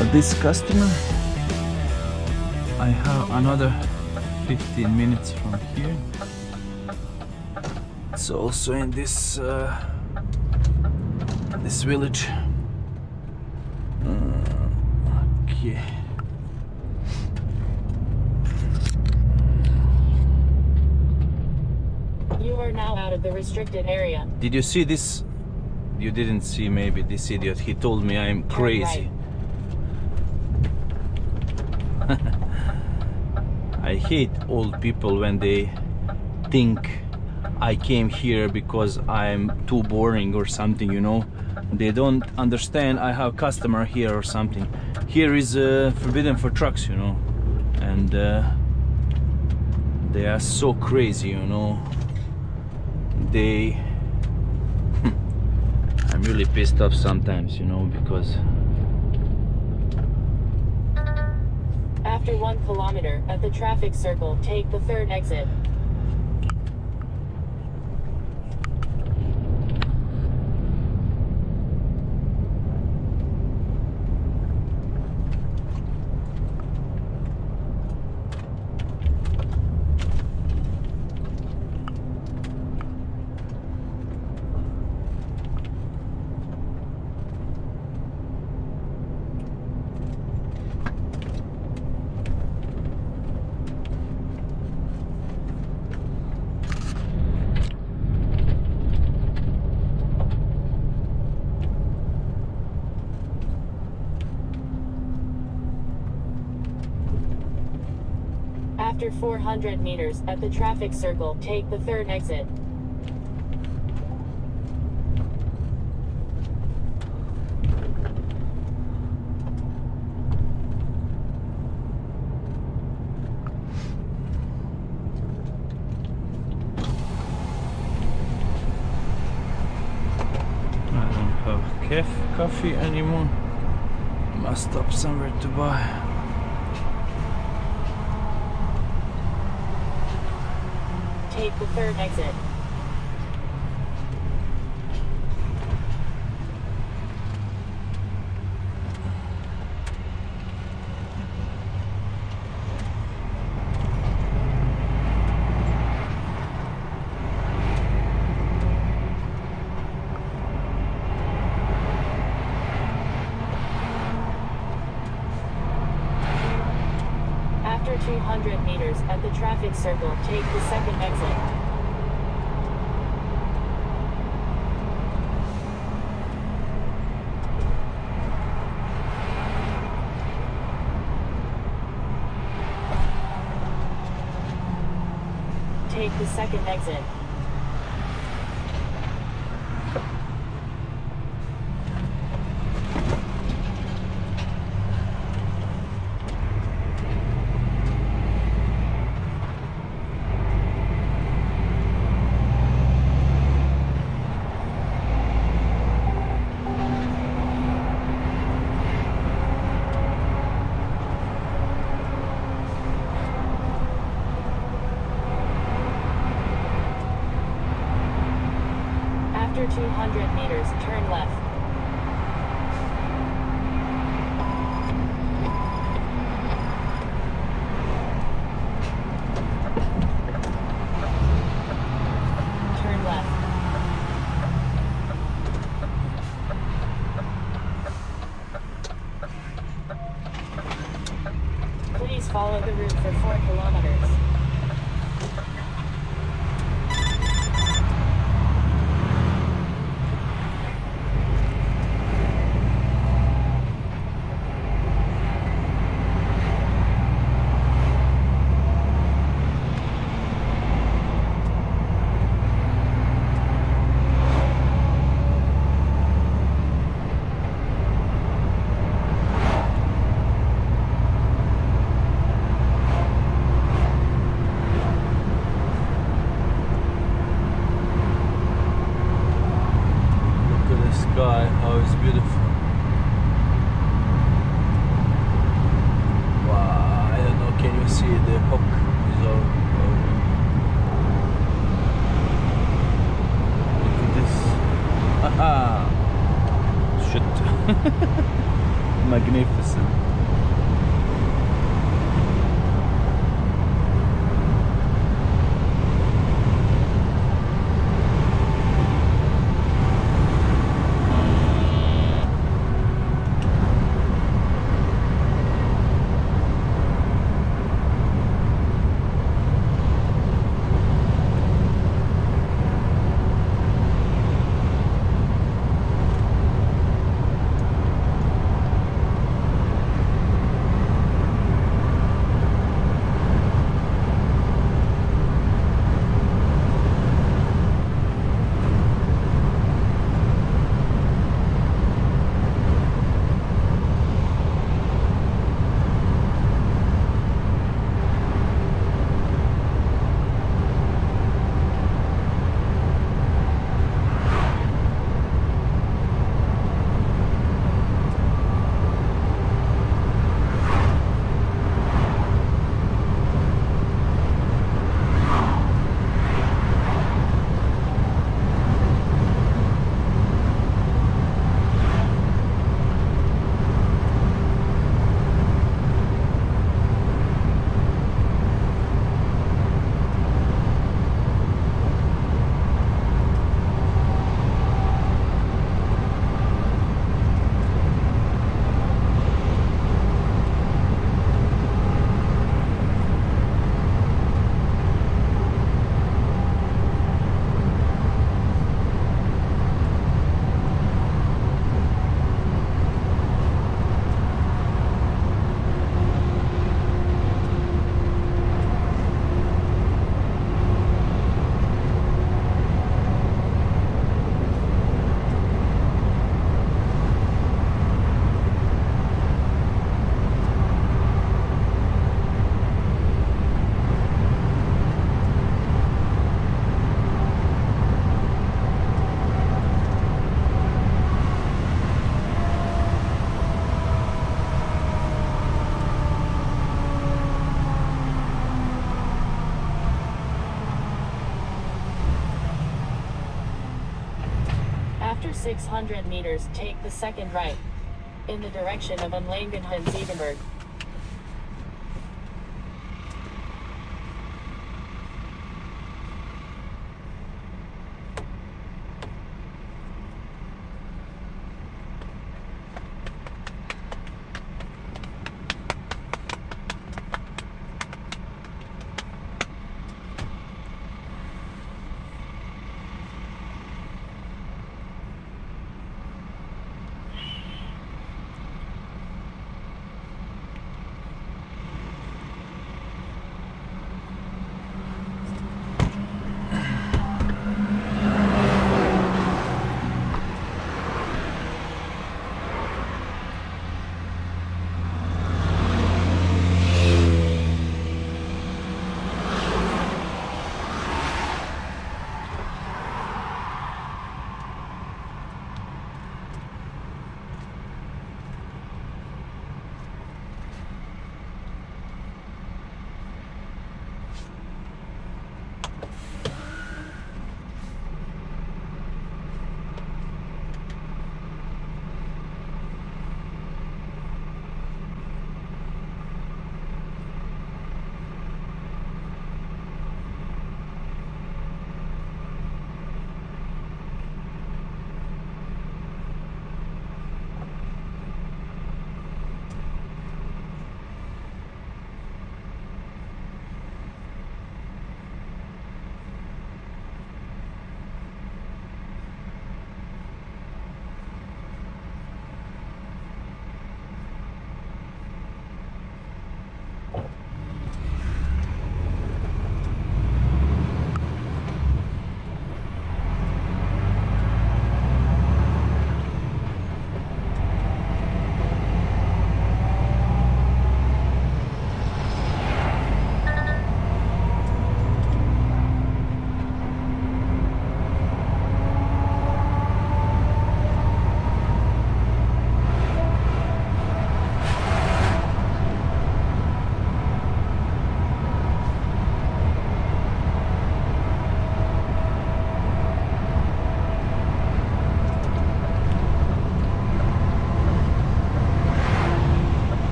this customer. I have another 15 minutes from here. It's also in this this village. Okay. You are now out of the restricted area. Did you see this? You didn't see, maybe, this idiot. He told me I'm crazy. I hate old people when they think I came here because I'm too boring or something, you know. They don't understand I have customer here or something. Here is forbidden for trucks, you know. And they are so crazy, you know. I'm really pissed off sometimes, you know, because after 1 kilometer at the traffic circle, take the 3rd exit. After 400 meters at the traffic circle, take the 3rd exit. I don't have coffee anymore. Must stop somewhere to buy. Take the 3rd exit. After 200 meters at the traffic circle, take the 2nd exit. Take the 2nd exit. After 200 meters, turn left. Turn left. Please follow the route for 4 kilometers. magnificent. After 600 meters, take the second right in the direction of Umlangenheim-Siebenberg.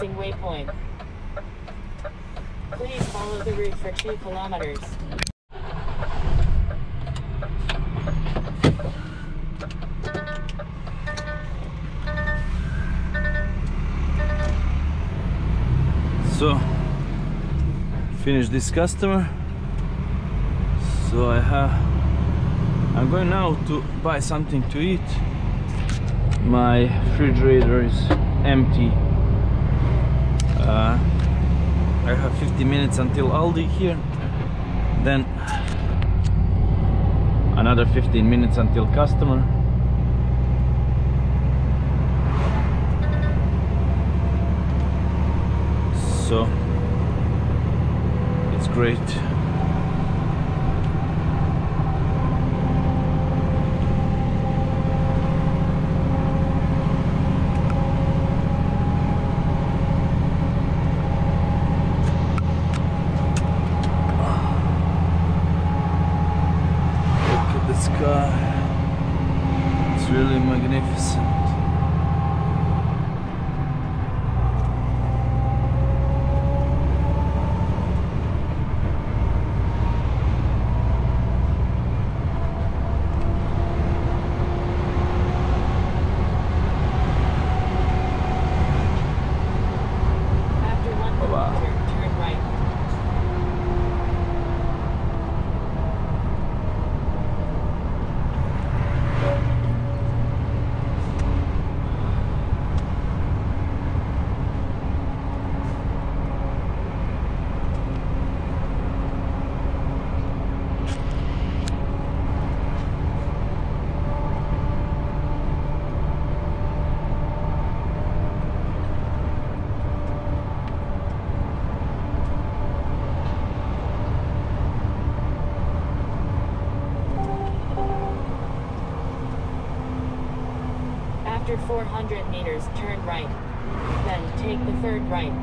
passing waypoint. Please follow the route for 2 kilometers. So, finish this customer. So I'm going now to buy something to eat. My refrigerator is empty. I have 50 minutes until Aldi here, then another 15 minutes until customer. So it's great. It's really magnificent. After 1 kilometer, turn right. After 400 meters, turn right. Then take the 3rd right.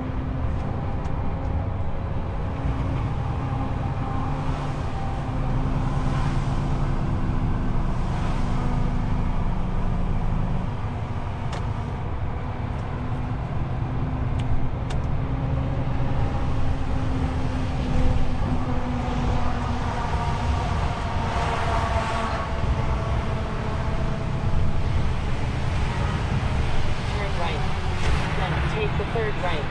Take the 3rd right.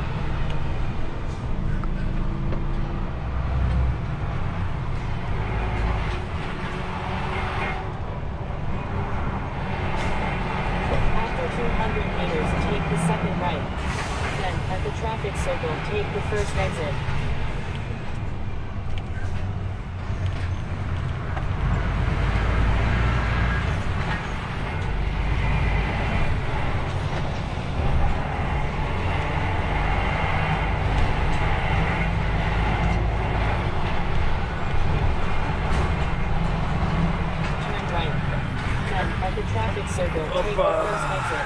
After 200 meters, take the 2nd right. Then, at the traffic circle, take the 1st exit. At the traffic circle, take the 1st exit.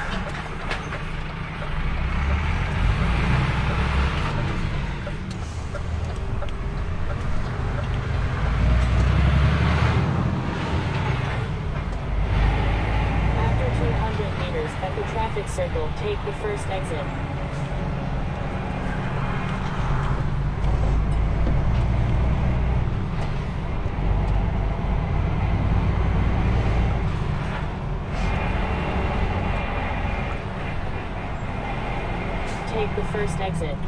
After 200 meters, at the traffic circle, take the 1st exit. Take the 1st exit.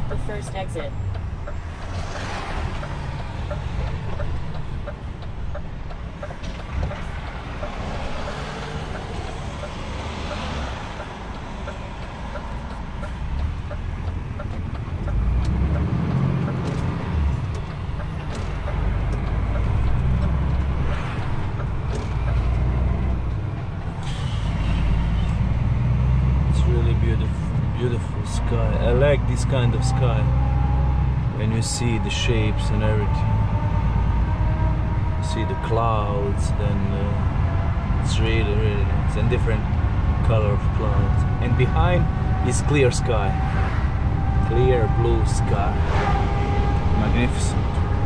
take the first exit. Beautiful sky. I like this kind of sky when you see the shapes and everything. You see the clouds, then it's really nice, and different color of clouds. And behind is clear sky, clear blue sky, magnificent.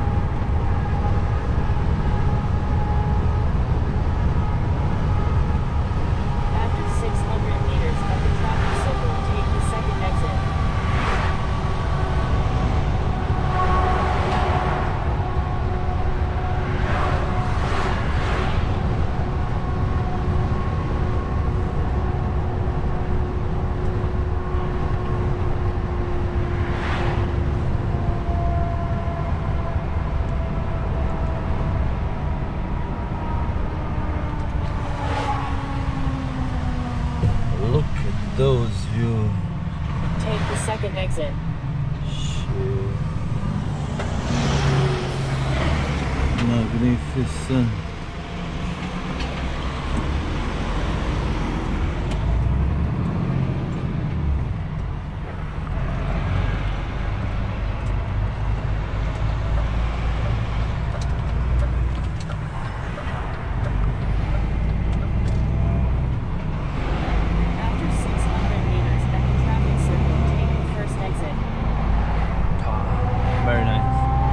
Those views. Take the second exit. Shit. Magnificent. Very nice.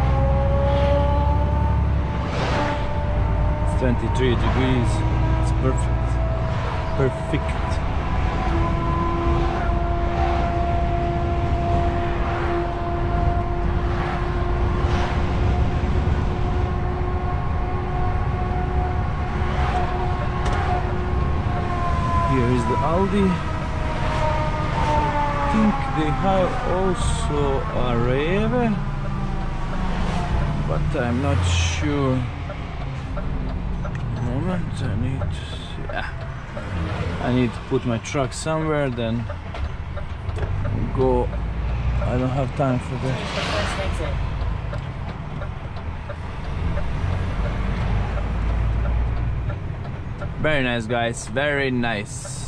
23 degrees. It's perfect. Perfect. Here is the Aldi. I think they have also a Rewe, but I'm not sure. Moment, I need to see. I need to put my truck somewhere, then go. I don't have time for that. Very nice, guys. Very nice.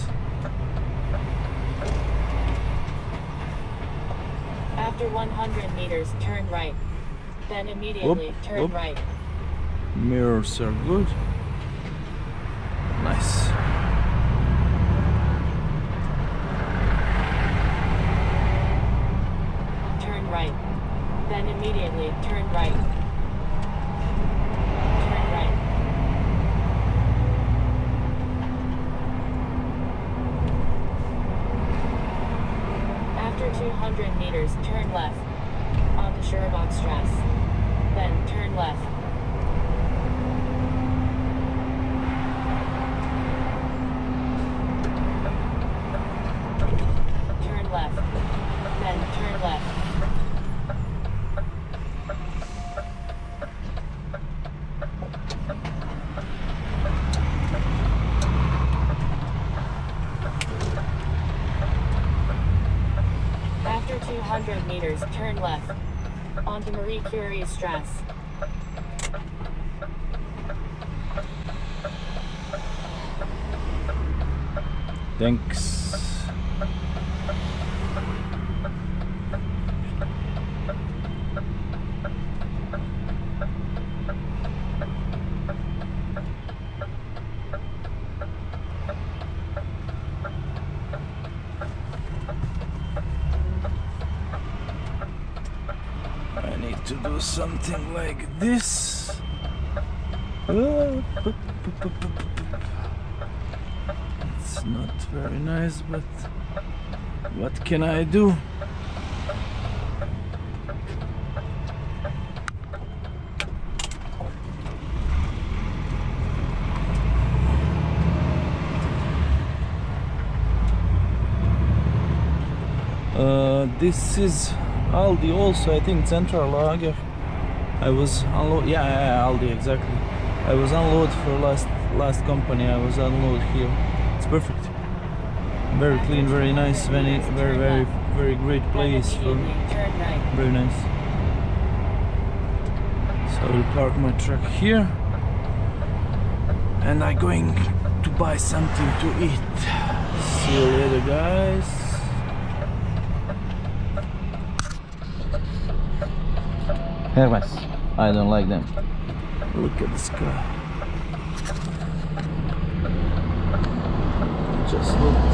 After 100 meters, turn right. Then immediately turn right. Mirrors are good. Nice. Turn right. Then immediately turn right. Turn right. After 200 meters, turn left. Onto Scherbockstrasse. Then turn left. Turn left. Then turn left. After 200 meters, turn left. Onto Marie Curie Strasse. Thanks. I need to do something like this. It's not very nice, but what can I do? This is Aldi also, I think Central Lager. I was unload. Yeah, Aldi exactly. I was unload for last company. I was unload here. It's perfect. Very clean, very nice, very great place. Very nice. So I will park my truck here, and I'm going to buy something to eat. See you later, guys. Hermes. I don't like them. Look at this car. Just look